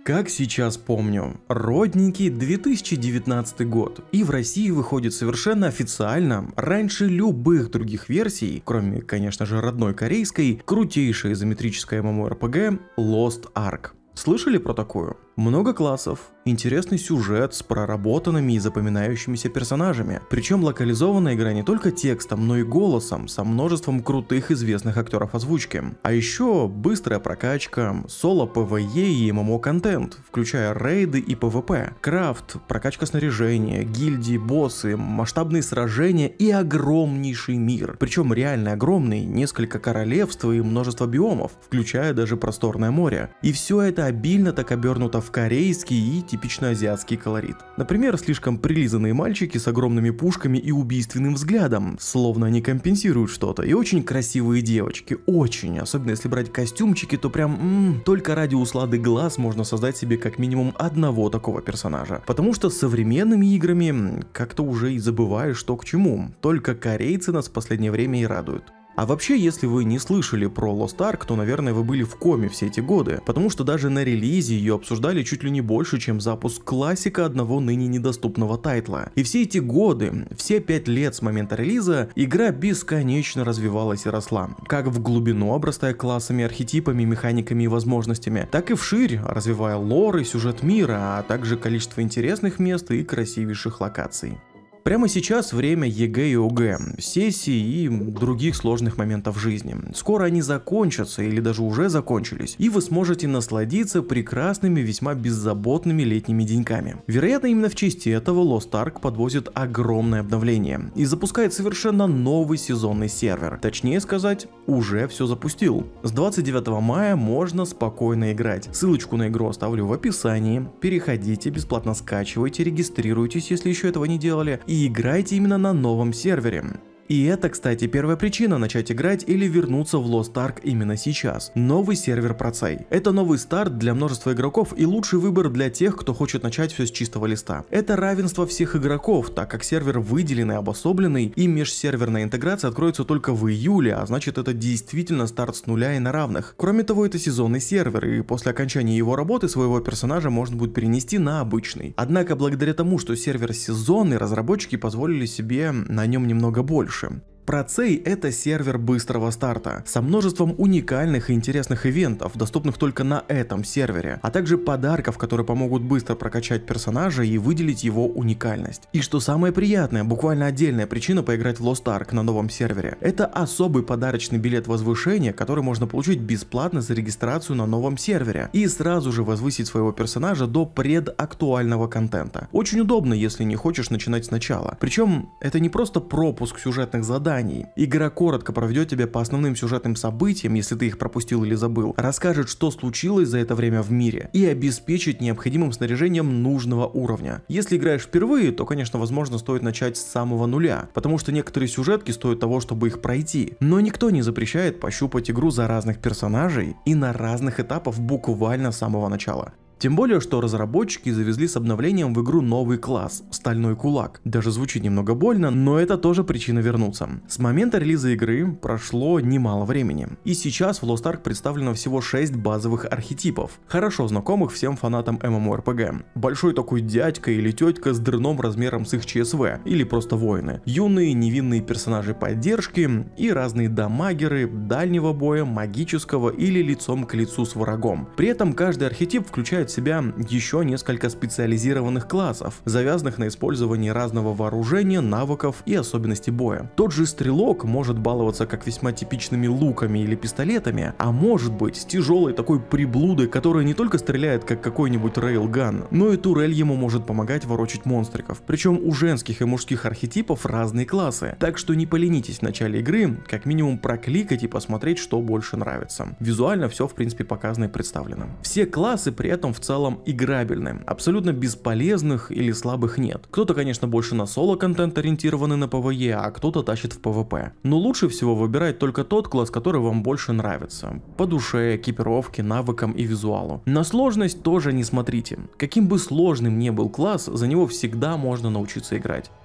Как сейчас помню, родненький 2019 год, и в России выходит совершенно официально, раньше любых других версий, кроме, конечно же, родной корейской, крутейшая изометрическая MMORPG Lost Ark. Слышали про такую? Много классов, интересный сюжет с проработанными и запоминающимися персонажами. Причем локализованная игра не только текстом, но и голосом, со множеством крутых известных актеров озвучки. А еще быстрая прокачка, соло PvE и ММО контент, включая рейды и PvP, крафт, прокачка снаряжения, гильдии, боссы, масштабные сражения и огромнейший мир. Причем реально огромный, несколько королевств и множество биомов, включая даже просторное море. И все это обильно так обернуто в корейский и типично азиатский колорит. Например, слишком прилизанные мальчики с огромными пушками и убийственным взглядом, словно они компенсируют что-то, и очень красивые девочки, очень, особенно если брать костюмчики, то прям только ради услады глаз можно создать себе как минимум одного такого персонажа. Потому что с современными играми как-то уже и забываешь, что к чему, только корейцы нас в последнее время и радуют. А вообще, если вы не слышали про Lost Ark, то, наверное, вы были в коме все эти годы, потому что даже на релизе ее обсуждали чуть ли не больше, чем запуск классика одного ныне недоступного тайтла. И все эти годы, все 5 лет с момента релиза, игра бесконечно развивалась и росла, как в глубину, обрастая классами, архетипами, механиками и возможностями, так и вширь, развивая лор и сюжет мира, а также количество интересных мест и красивейших локаций. Прямо сейчас время ЕГЭ и ОГЭ, сессий и других сложных моментов жизни. Скоро они закончатся или даже уже закончились, и вы сможете насладиться прекрасными, весьма беззаботными летними деньками. Вероятно, именно в честь этого Lost Ark подвозит огромное обновление и запускает совершенно новый сезонный сервер. Точнее сказать, уже все запустил. С 29 мая можно спокойно играть. Ссылочку на игру оставлю в описании. Переходите, бесплатно скачивайте, регистрируйтесь, если еще этого не делали, и играйте именно на новом сервере. И это, кстати, первая причина начать играть или вернуться в Lost Ark именно сейчас. Новый сервер Процей. Это новый старт для множества игроков и лучший выбор для тех, кто хочет начать все с чистого листа. Это равенство всех игроков, так как сервер выделенный, обособленный, и межсерверная интеграция откроется только в июле, а значит это действительно старт с нуля и на равных. Кроме того, это сезонный сервер, и после окончания его работы своего персонажа можно будет перенести на обычный. Однако благодаря тому, что сервер сезонный, разработчики позволили себе на нем немного больше. Процей — это сервер быстрого старта, со множеством уникальных и интересных ивентов, доступных только на этом сервере, а также подарков, которые помогут быстро прокачать персонажа и выделить его уникальность. И что самое приятное, буквально отдельная причина поиграть в Lost Ark на новом сервере — это особый подарочный билет возвышения, который можно получить бесплатно за регистрацию на новом сервере, и сразу же возвысить своего персонажа до предактуального контента. Очень удобно, если не хочешь начинать сначала. Причем это не просто пропуск сюжетных заданий. Игра коротко проведет тебя по основным сюжетным событиям, если ты их пропустил или забыл, расскажет, что случилось за это время в мире, и обеспечит необходимым снаряжением нужного уровня. Если играешь впервые, то, конечно, возможно, стоит начать с самого нуля, потому что некоторые сюжетки стоят того, чтобы их пройти. Но никто не запрещает пощупать игру за разных персонажей и на разных этапах буквально с самого начала. Тем более, что разработчики завезли с обновлением в игру новый класс – Стальной Кулак. Даже звучит немного больно, но это тоже причина вернуться. С момента релиза игры прошло немало времени. И сейчас в Lost Ark представлено всего 6 базовых архетипов, хорошо знакомых всем фанатам MMORPG. Большой такой дядька или тетка с дрыном размером с их ЧСВ, или просто воины. Юные невинные персонажи поддержки и разные дамагеры дальнего боя, магического или лицом к лицу с врагом. При этом каждый архетип включает в себя еще несколько специализированных классов, завязанных на использовании разного вооружения, навыков и особенностей боя. Тот же стрелок может баловаться как весьма типичными луками или пистолетами, а может быть с тяжелой такой приблудой, которая не только стреляет как какой-нибудь рейлган, но и турель ему может помогать ворочать монстриков. Причем у женских и мужских архетипов разные классы, так что не поленитесь в начале игры, как минимум прокликать и посмотреть, что больше нравится. Визуально все в принципе показано и представлено. Все классы при этом в целом играбельны, абсолютно бесполезных или слабых нет. Кто-то, конечно, больше на соло-контент ориентированный на PvE, а кто-то тащит в PvP. Но лучше всего выбирать только тот класс, который вам больше нравится. По душе, экипировке, навыкам и визуалу. На сложность тоже не смотрите. Каким бы сложным ни был класс, за него всегда можно научиться играть.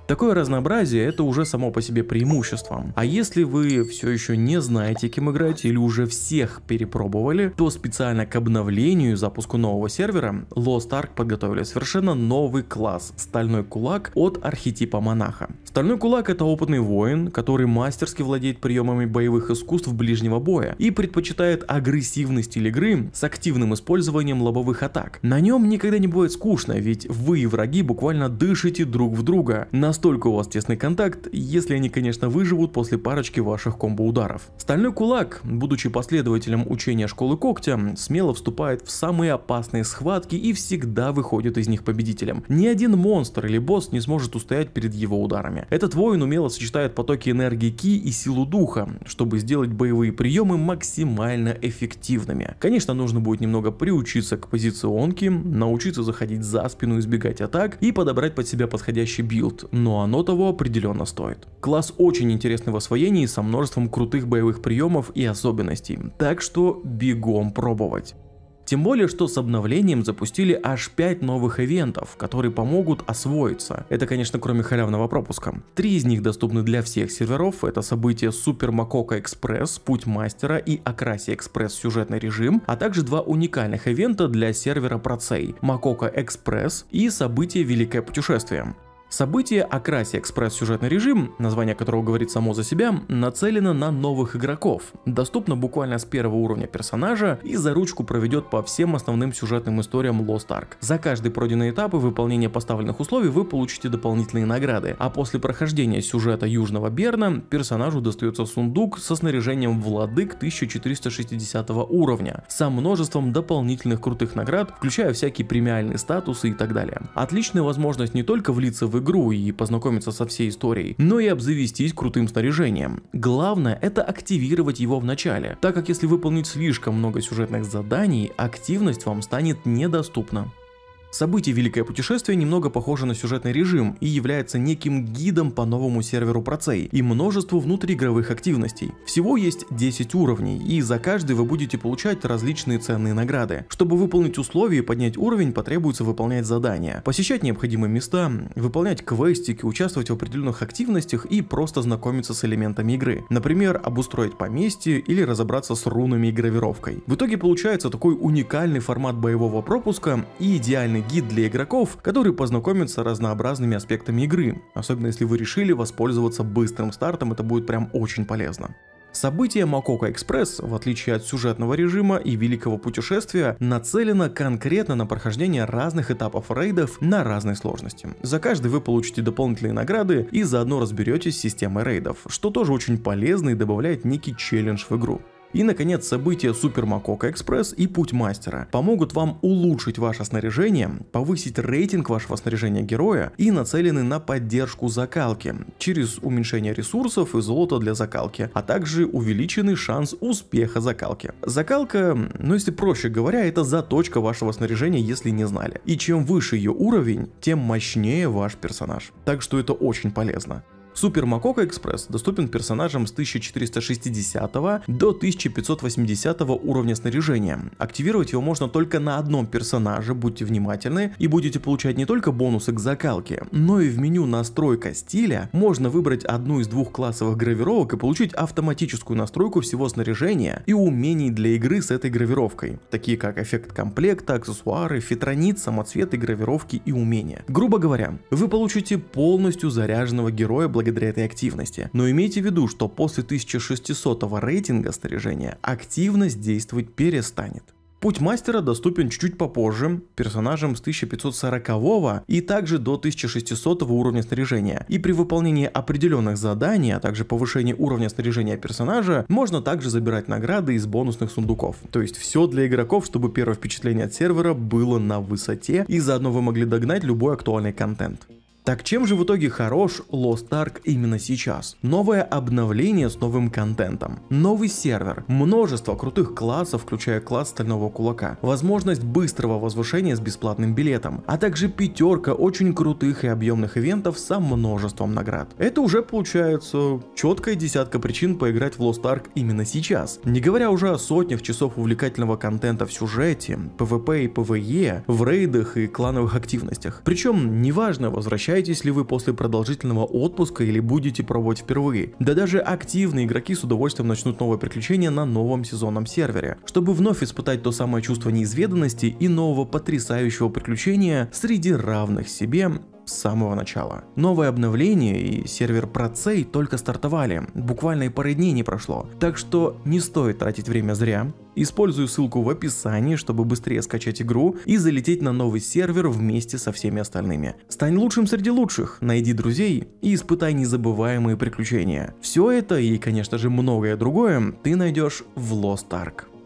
Такое разнообразие — это уже само по себе преимущество. А если вы все еще не знаете, кем играть, или уже всех перепробовали, то специально к обновлению и запуску нового сервера Lost Ark подготовили совершенно новый класс — Стальной Кулак от архетипа монаха. Стальной Кулак — это опытный воин, который мастерски владеет приемами боевых искусств ближнего боя и предпочитает агрессивный стиль игры с активным использованием лобовых атак. На нем никогда не будет скучно, ведь вы и враги буквально дышите друг в друга. Настолько у вас тесный контакт, если они, конечно, выживут после парочки ваших комбо-ударов. Стальной Кулак, будучи последователем учения Школы Когтя, смело вступает в самые опасные схватки и всегда выходит из них победителем. Ни один монстр или босс не сможет устоять перед его ударами. Этот воин умело сочетает потоки энергии Ки и силу духа, чтобы сделать боевые приемы максимально эффективными. Конечно, нужно будет немного приучиться к позиционке, научиться заходить за спину, избегать атак и подобрать под себя подходящий билд, но оно того определенно стоит. Класс очень интересный в освоении со множеством крутых боевых приемов и особенностей, так что бегом пробовать. Тем более, что с обновлением запустили аж 5 новых ивентов, которые помогут освоиться. Это, конечно, кроме халявного пропуска. 3 из них доступны для всех серверов. Это события Супер Макока Экспресс, Путь Мастера и Акрасия Экспресс сюжетный режим, а также 2 уникальных ивента для сервера Процей — Макока Экспресс и событие Великое Путешествие. Событие Акрасия Экспресс сюжетный режим, название которого говорит само за себя, нацелено на новых игроков. Доступно буквально с первого уровня персонажа и за ручку проведет по всем основным сюжетным историям Lost Ark. За каждый пройденный этап и выполнение поставленных условий вы получите дополнительные награды, а после прохождения сюжета Южного Берна персонажу достается сундук со снаряжением Владык 1460 уровня, со множеством дополнительных крутых наград, включая всякие премиальные статусы и так далее. Отличная возможность не только влиться в игру и познакомиться со всей историей, но и обзавестись крутым снаряжением. Главное — это активировать его в начале, так как если выполнить слишком много сюжетных заданий, активность вам станет недоступна. Событие Великое Путешествие немного похоже на сюжетный режим и является неким гидом по новому серверу Процей и множеству внутриигровых активностей. Всего есть 10 уровней, и за каждый вы будете получать различные ценные награды. Чтобы выполнить условия и поднять уровень, потребуется выполнять задания, посещать необходимые места, выполнять квестики, участвовать в определенных активностях и просто знакомиться с элементами игры. Например, обустроить поместье или разобраться с рунами и гравировкой. В итоге получается такой уникальный формат боевого пропуска и идеальный гид для игроков, которые познакомятся с разнообразными аспектами игры. Особенно если вы решили воспользоваться быстрым стартом, это будет прям очень полезно. Событие Макока Экспресс, в отличие от сюжетного режима и Великого Путешествия, нацелено конкретно на прохождение разных этапов рейдов на разной сложности. За каждый вы получите дополнительные награды и заодно разберетесь с системой рейдов, что тоже очень полезно и добавляет некий челлендж в игру. И, наконец, события Супер Макока Экспресс и Путь Мастера помогут вам улучшить ваше снаряжение, повысить рейтинг вашего снаряжения героя и нацелены на поддержку закалки через уменьшение ресурсов и золота для закалки, а также увеличенный шанс успеха закалки. Закалка, если проще говоря, это заточка вашего снаряжения, если не знали. И чем выше ее уровень, тем мощнее ваш персонаж. Так что это очень полезно. Супер Макока Экспресс доступен персонажам с 1460 до 1580 уровня снаряжения. Активировать его можно только на одном персонаже, будьте внимательны, и будете получать не только бонусы к закалке, но и в меню настройка стиля можно выбрать одну из 2 классовых гравировок и получить автоматическую настройку всего снаряжения и умений для игры с этой гравировкой, такие как эффект комплекта, аксессуары, фитронит, самоцветы, гравировки и умения. Грубо говоря, вы получите полностью заряженного героя благодаря этой активности. Но имейте в виду, что после 1600 рейтинга снаряжения активность действовать перестанет. Путь Мастера доступен чуть-чуть попозже, персонажам с 1540 и также до 1600 уровня снаряжения. И при выполнении определенных заданий, а также повышении уровня снаряжения персонажа, можно также забирать награды из бонусных сундуков. То есть все для игроков, чтобы первое впечатление от сервера было на высоте, и заодно вы могли догнать любой актуальный контент. Так чем же в итоге хорош Lost Ark именно сейчас? Новое обновление с новым контентом, новый сервер, множество крутых классов, включая класс Стального Кулака, возможность быстрого возвышения с бесплатным билетом, а также 5 очень крутых и объемных ивентов со множеством наград. Это уже получается четкая 10 причин поиграть в Lost Ark именно сейчас. Не говоря уже о сотнях часов увлекательного контента в сюжете, PvP и PvE, в рейдах и клановых активностях. Причем неважно, возвращайтесь скучаете ли вы после продолжительного отпуска или будете пробовать впервые. Да даже активные игроки с удовольствием начнут новое приключение на новом сезонном сервере, чтобы вновь испытать то самое чувство неизведанности и нового потрясающего приключения среди равных себе с самого начала. Новое обновление и сервер Процей только стартовали, буквально и пары дней не прошло, так что не стоит тратить время зря. Использую ссылку в описании, чтобы быстрее скачать игру и залететь на новый сервер вместе со всеми остальными. Стань лучшим среди лучших, найди друзей и испытай незабываемые приключения. Все это и, конечно же, многое другое ты найдешь в Lost Ark.